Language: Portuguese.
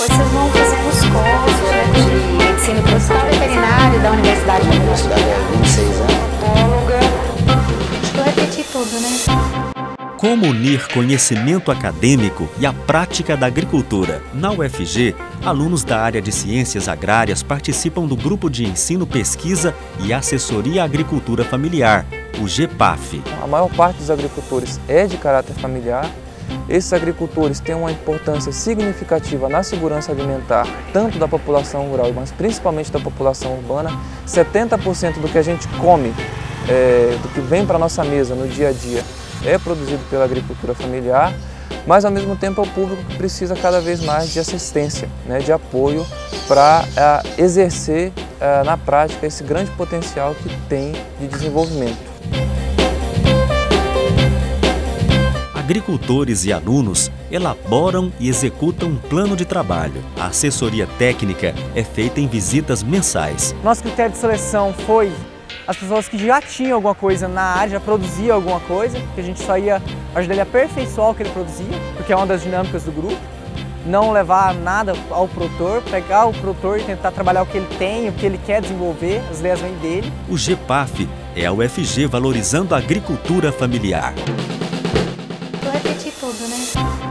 vocês vão fazendo os cursos, né, de ensino profissional veterinário da Universidade de Universidade é 26 anos. Acho que eu repeti tudo, né? Como unir conhecimento acadêmico e a prática da agricultura? Na UFG, alunos da área de Ciências Agrárias participam do Grupo de Ensino, Pesquisa e Assessoria à Agricultura Familiar, o GEPAF. A maior parte dos agricultores é de caráter familiar. Esses agricultores têm uma importância significativa na segurança alimentar, tanto da população rural, mas principalmente da população urbana. 70% do que a gente come, do que vem para a nossa mesa no dia a dia, é produzido pela agricultura familiar, mas ao mesmo tempo é o público que precisa cada vez mais de assistência, né, de apoio para exercer na prática esse grande potencial que tem de desenvolvimento. Agricultores e alunos elaboram e executam um plano de trabalho. A assessoria técnica é feita em visitas mensais. Nosso critério de seleção foi as pessoas que já tinham alguma coisa na área, já produziam alguma coisa, que a gente só ia ajudar ele a aperfeiçoar o que ele produzia, porque é uma das dinâmicas do grupo. Não levar nada ao produtor, pegar o produtor e tentar trabalhar o que ele tem, o que ele quer desenvolver, as ideias vêm dele. O GEPAF é a UFG valorizando a agricultura familiar. Eu repeti tudo, né?